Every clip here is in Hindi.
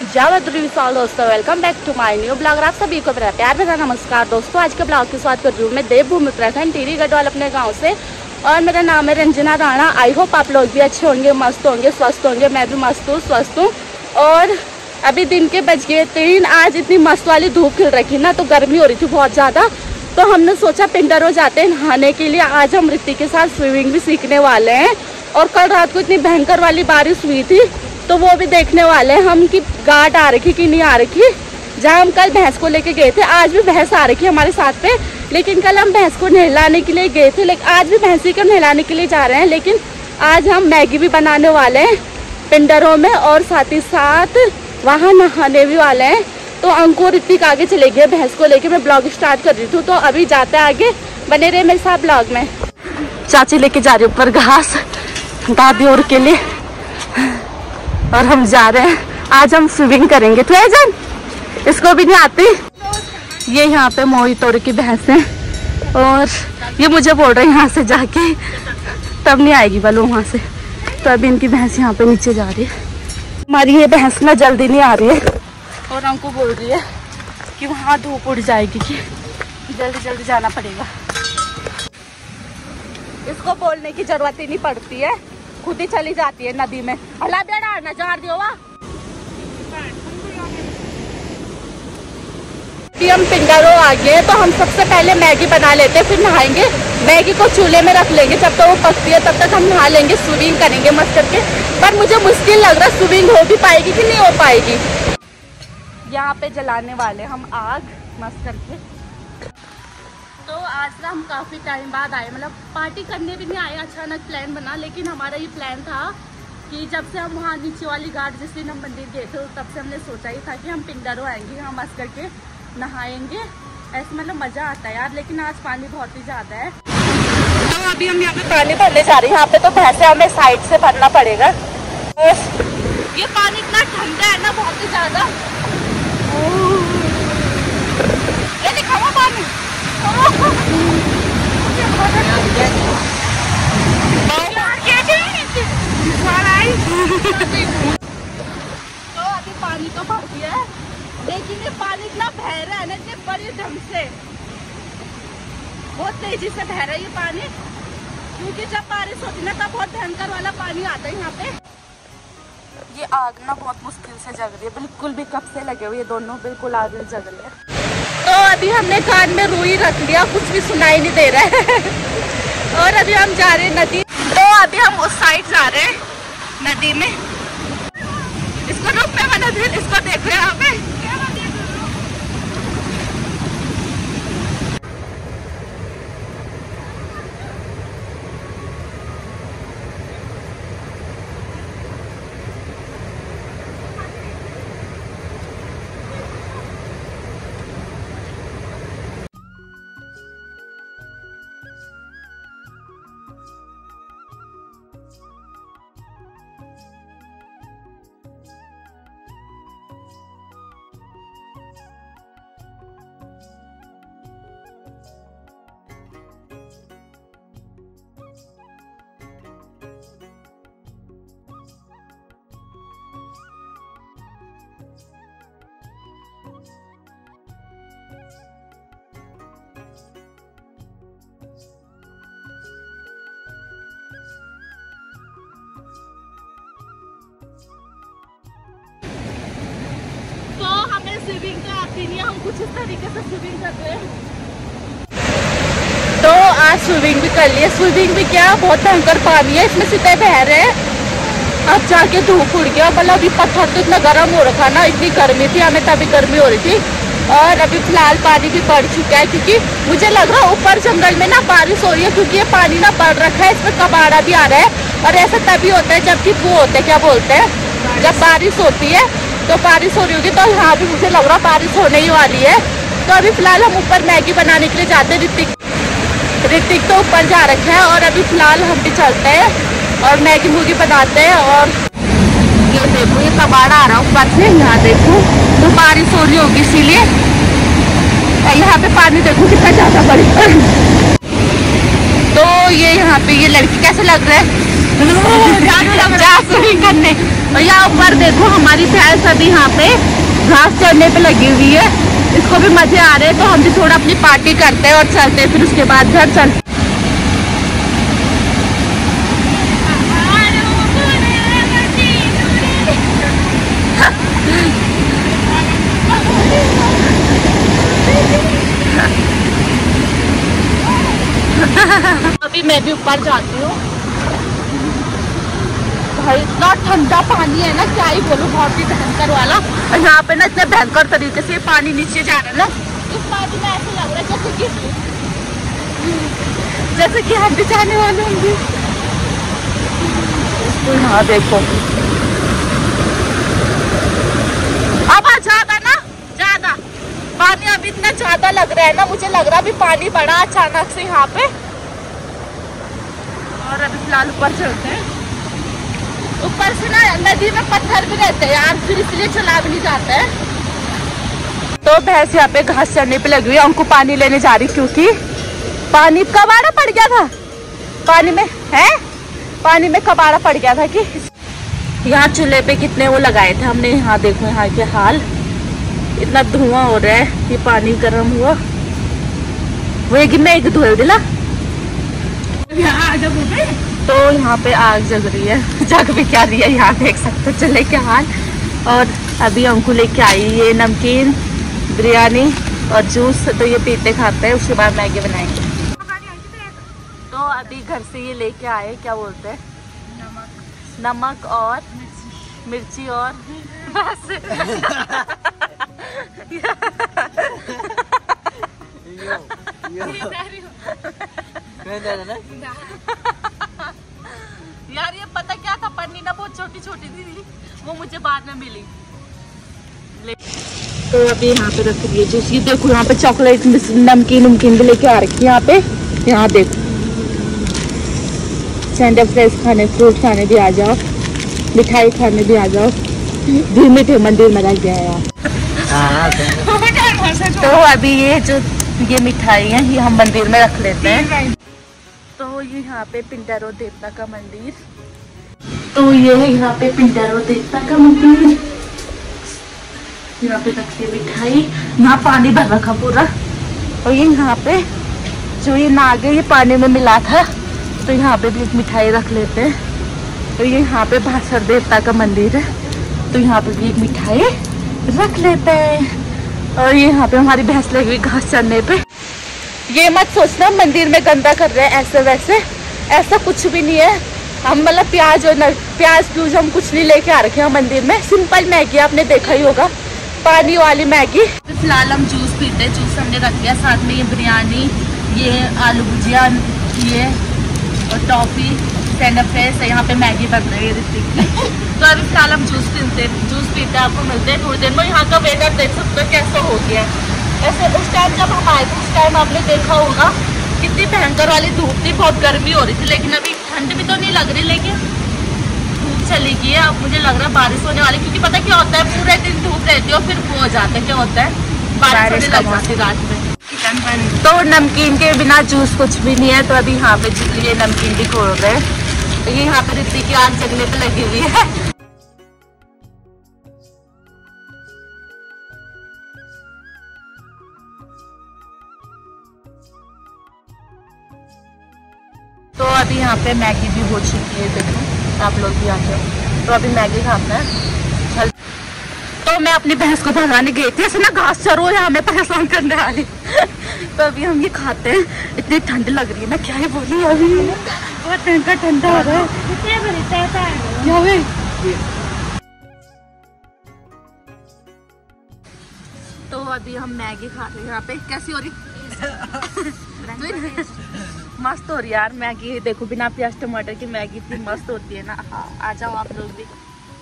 दोस्तों welcome back to my new blog. आप सभी को मेरा प्यार भरा नमस्कार। दोस्तों आज के ब्लॉग की शुरुआत कर रही हूँ मैं देवभूमि उत्तराखंड टिहरी गढ़वाल अपने गांव से। और मेरा नाम है रंजना राणा। आई होप आप लोग भी अच्छे होंगे, मस्त होंगे, स्वस्थ होंगे। मैं भी मस्त हूँ, स्वस्थ हूँ। और अभी दिन के बज गए 3। आज इतनी मस्त वाली धूप खिल रखी ना, तो गर्मी हो रही थी बहुत ज़्यादा। तो हमने सोचा पिंडर हो जाते हैं नहाने के लिए। आज हम ऋतिक के साथ स्विमिंग भी सीखने वाले हैं। और कल रात को इतनी भयंकर वाली बारिश हुई थी, तो वो भी देखने वाले हैं हम कि गार्ड आ रखी कि नहीं आ रखी। जहाँ हम कल भैंस को लेके गए थे, आज भी भैंस आ रखी हमारे साथ पे। लेकिन कल हम भैंस को नहलाने के लिए गए थे, लेकिन आज भी भैंसी को नहलाने के लिए जा रहे हैं। लेकिन आज हम मैगी भी बनाने वाले हैं पिंडरों में, और साथ ही साथ वहाँ नहाने भी वाले हैं। तो अंकुर ऋतिक आगे चले गए भैंस को लेके। मैं ब्लॉग स्टार्ट कर रही थी, तो अभी जाते हैं आगे, बने रहे मेरे साथ ब्लॉग में। चाची लेके जा रही ऊपर घास दादी और के लिए, और हम जा रहे हैं। आज हम स्विमिंग करेंगे। तो जन इसको भी नहीं आती। ये यहाँ पे मोहित और की भैंस है, और ये मुझे बोल रहे हैं यहाँ से जाके तब नहीं आएगी बलो वहाँ से। तो अभी इनकी भैंस यहाँ पे नीचे जा रही है। हमारी ये भैंस ना जल्दी नहीं आ रही है, और हमको बोल रही है कि वहाँ धूप उड़ जाएगी कि जल्दी जल्दी जाना पड़ेगा। इसको बोलने की जरूरत ही नहीं पड़ती है, खुद ही चली जाती है नदी में। अल्लाह बेड़ा नजार दियो वा। हम पिंडरों आ गए, तो हम सबसे पहले मैगी बना लेते हैं, फिर नहाएंगे। मैगी को चूल्हे में रख लेंगे, जब तक वो पकती है तब तक हम नहा लेंगे, स्विमिंग करेंगे मस्त करके। पर मुझे मुश्किल लग रहा है स्विमिंग हो भी पाएगी कि नहीं हो पाएगी। यहाँ पे जलाने वाले हम आग मस्त करके। तो आज ना हम काफ़ी टाइम बाद आए, मतलब पार्टी करने भी नहीं आए, अचानक प्लान बना। लेकिन हमारा ये प्लान था कि जब से हम वहाँ नीचे वाली घाट जिस दिन हम मंदिर गए थे, तब से हमने सोचा ही था कि हम पिंडरों आएंगे, हम मस्त करके नहाएंगे। ऐसे मतलब मज़ा आता है यार। लेकिन आज पानी बहुत ही ज़्यादा है, तो अभी हम यहाँ पे पानी भरने जा रहे हैं। यहाँ पे तो भैंसे हमें साइड से भरना पड़ेगा। ये पानी इतना ठंडा है ना, बहुत ही ज़्यादा। ये लिखा हुआ पानी तो अभी पानी तो भर गया है, लेकिन ये पानी इतना बह रहा है ना, इतने बड़े ढंग से, बहुत तेजी से बह रहा है ये पानी। क्योंकि जब बारिश होती है ना, तब बहुत भयंकर वाला पानी आता है यहाँ पे। ये आग ना बहुत मुश्किल से जग रही है, बिल्कुल भी कब से लगे हुए ये दोनों, बिल्कुल आग जग रही है। तो अभी हमने कान में रुई रख लिया, कुछ भी सुनाई नहीं दे रहा है। और अभी हम जा रहे हैं नदी। तो अभी हम उस साइड जा रहे हैं नदी में। इसको रुक पे बना दे, इसको देखो यहाँ पे। स्विमिंग तो आती नहीं है, हम कुछ इस तरीके से स्विमिंग कर रहे हैं। तो आज स्विमिंग भी कर लिए। स्विमिंग भी क्या, बहुत भयंकर पानी है, इसमें सीधे बह रहे हैं। अब जाके धूप उड़ गया, मतलब अभी पत्थर तो इतना गर्म हो रखा ना, इतनी गर्मी थी हमें, तभी गर्मी हो रही थी। और अभी फिलहाल पानी भी बढ़ चुका है, क्योंकि मुझे लग रहा है ऊपर जंगल में ना बारिश हो रही है, क्योंकि ये पानी ना बढ़ रखा है, इसमें कबाड़ा भी आ रहा है। और ऐसा तभी होता है जबकि वो होते हैं, क्या बोलते हैं, जब बारिश होती है तो बारिश हो रही होगी। तो यहाँ भी मुझे लग रहा बारिश होने ही वाली है। तो अभी फिलहाल हम ऊपर मैगी बनाने के लिए जाते हैं। ऋतिक तो ऊपर जा रखा है, और अभी फिलहाल हम भी चलते हैं और मैगी मूगी बनाते हैं। और ये देखो, ये कबाड़ा आ रहा है ऊपर से, यहाँ देखो, तो बारिश हो रही होगी इसीलिए। यहाँ पे पानी देखो कितना ज्यादा बढ़। तो ये यहाँ पे ये लड़की कैसे लग रहा है, जा स्विमिंग करने। और यहाँ ऊपर देखो हमारी भैंस अभी यहाँ पे घास चढ़ने पे लगी हुई है, इसको भी मजे आ रहे हैं। तो हम भी थोड़ा अपनी पार्टी करते हैं और चलते हैं, फिर उसके बाद घर चलते। अभी मैं भी ऊपर जाती हूँ। भाई इतना ठंडा पानी है ना, क्या ही बोलूं, बहुत ही भयंकर वाला। और यहाँ पे ना इतने भयंकर तरीके से पानी नीचे जा रहा है ना, इस पानी में ऐसा लग रहा है जैसे कि हम भी जाने वाले होंगे। तो यहाँ देखो अब ज्यादा ना, ज्यादा पानी अभी इतना ज्यादा लग रहा है ना, मुझे लग रहा है अभी पानी बढ़ा अचानक से यहाँ पे। और अभी फिलहाल ऊपर चलते हैं। ऊपर से ना नदी में पत्थर भी रहते हैं यार, फिर इसलिए चला भी नहीं जाता है। तो भैंस यहाँ पे घास चढ़ने पे लगी हुई है, उनको पानी लेने जा रही, क्योंकि पानी कबाड़ा पड़ गया था। पानी में है, पानी में कबाड़ा पड़ गया था कि यहाँ चूल्हे पे कितने वो लगाए थे हमने। यहाँ देखो यहाँ के हाल, इतना धुआं हो रहा है, ये पानी गर्म हुआ वो एक मैं एक धोए दिला। तो यहाँ पे आग जग रही है, जग भी क्या रही है यहाँ देख सकते चले क्या हाल। और अभी अंकु लेके आई ये नमकीन, बिरयानी और जूस, तो ये पीते खाते हैं, उसके बाद मैगी बनाएंगे। तो अभी घर से ये लेके आए, क्या बोलते हैं, नमक और मिर्ची और बस। यार ये पता क्या था, पन्नी ना बहुत छोटी छोटी थी, वो मुझे बाद में मिली। तो अभी यहाँ पे रख दिए जूस। ये देखो यहाँ पे चॉकलेट नमकीन भी लेके आ रखी है यहाँ पे। यहाँ देखो सेंटर फ्रेश खाने, फ्रूट खाने भी आ जाओ, मिठाई खाने भी आ जाओ। धीमे थे मंदिर में रख गया यार। तो अभी ये मिठाई है, ये हम मंदिर में रख लेते हैं। तो ये यहाँ पे पिंडारो देवता का मंदिर, तो ये है यहाँ पे पिंडारो देवता का मंदिर। यहाँ पे रखी है मिठाई, यहाँ पानी भर रखा पूरा। और ये यहाँ पे जो ये नाग है ये पानी में मिला था, तो यहाँ पे भी एक मिठाई रख लेते हैं। तो ये यहाँ पे भास्कर देवता का मंदिर है, तो यहाँ पे भी एक मिठाई रख लेते हैं। और ये यहाँ पे हमारी भैंस लगी हुई घास चढ़ने पे। ये मत सोचना मंदिर में गंदा कर रहे हैं ऐसे वैसे, ऐसा कुछ भी नहीं है। हम मतलब प्याज प्यूज हम कुछ नहीं लेके आ रखे हैं मंदिर में। सिंपल मैगी आपने देखा ही होगा, पानी वाली मैगी। तो फिलहाल हम जूस पीते हैं, जूस हमने रख लिया, साथ में ये बिरयानी, ये आलू भुजिया, ये और टॉफी, स्टैंड अप फ्रेश है। यहाँ पे मैगी बन रही है ऋतिक की। तो अभी फिलहाल हम जूस पीते हैं, आपको मिलते हैं थोड़ी देर में। यहाँ का वेदर देख सकते हो कैसा हो गया। ऐसे उस टाइम जब हम आए थे उस टाइम आपने देखा होगा कितनी भयंकर वाली धूप थी, बहुत गर्मी हो रही थी। लेकिन अभी ठंड भी तो नहीं लग रही, लेकिन धूप चली गई है। अब मुझे लग रहा है बारिश होने वाली, क्योंकि पता क्या होता है, पूरे दिन धूप रहती है और फिर वो हो जाता है, क्या होता है, बारिश होने लग जाती है रात में। तो नमकीन के बिना जूस कुछ भी नहीं है। तो अभी यहाँ पे ये नमकीन भी खोल रहे हैं। तो ये यहाँ पे ऋतिक की आग जगने पे लगी हुई है। तो अभी यहाँ पे मैगी भी हो चुकी है, देखो आप लोग भी आ जाओ। तो अभी मैगी खाते हैं। तो मैं अपनी भैंस को भगाने गई थी, ऐसे ना घास चरो यहाँ में परेशान करने वाली। तो अभी हम ये खाते हैं। इतनी ठंड लग रही है ना, क्या ही बोली, अभी बहुत ठंडा हो रहा है। तो अभी हम मैगी खा रहे हैं यहाँ पे। कैसी हो रही? मस्त हो रही है यार मैगी। देखो बिना प्याज टमाटर की मैगी इतनी मस्त होती है ना। हाँ आ जाओ आप लोग भी।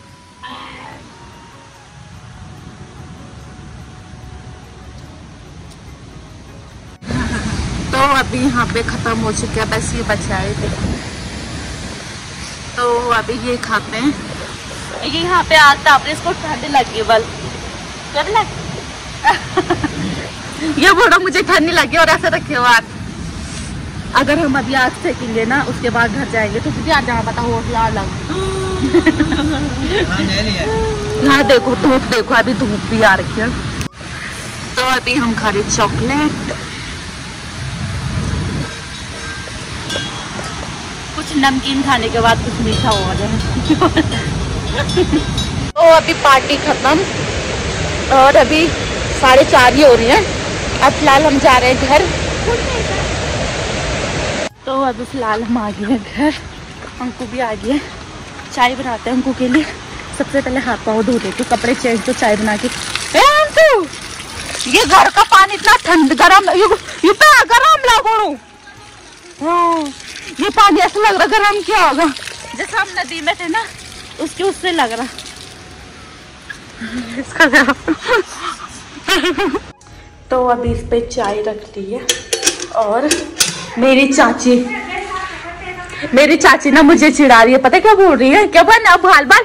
तो अभी यहाँ पे खत्म हो चुका है, बस ये बचा है। तो अभी ये खाते हैं। ये यहाँ पे आग ताप रही, इसको ठंड लगी बल कर लग। ये बोला मुझे ठंड नहीं लगी और ऐसे रखे हो आप। अगर हम अभी आग सेकेंगे ना, उसके बाद घर जाएंगे तो तुझे आ जाना पता हो लग यहाँ देखो धूप, देखो अभी धूप भी आ रही है। तो अभी हम खा रहे चॉकलेट, कुछ नमकीन खाने के बाद कुछ मीठा हो जाए। तो अभी पार्टी खत्म और अभी 4:30 ही हो रही है। अब फिलहाल हम जा रहे हैं घर। तो अभी फिलहाल हम आ गए हैं घर। अंकु भी आ गए। चाय बनाते हैं अंकु के लिए। सबसे पहले हाथ पाँव धो देते, कपड़े चेंज, तो चाय बना के। अंकु, ये घर का पानी इतना ठंड गरम, ये गरम लागो। हाँ, ये पानी ऐसा लग रहा गरम क्या होगा, जैसे हम नदी में थे ना, उसके उससे लग रहा। तो अभी इस पे चाय रख दी है और मेरी चाची ना मुझे चिढ़ा रही है। पता क्या बोल रही है? क्या बोल ना बाल बाल।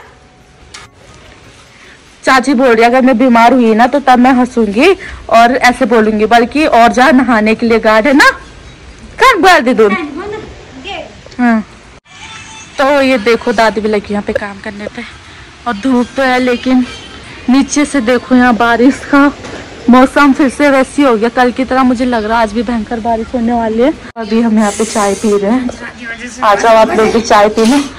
चाची बोल रही है अगर मैं बीमार हुई ना तो तब मैं हंसूंगी और ऐसे बोलूंगी, बल्कि और जा नहाने के लिए गार्ड है ना, कर बाल दे दो। हाँ, तो ये देखो दादी भी लगी यहाँ पे काम करने पे और धूप तो है, लेकिन नीचे से देखो यहाँ बारिश का मौसम फिर से वैसी हो गया कल की तरह। मुझे लग रहा है आज भी भयंकर बारिश होने वाली है। अभी हम यहाँ पे चाय पी रहे हैं। आ जाओ आप लोग भी चाय पीने।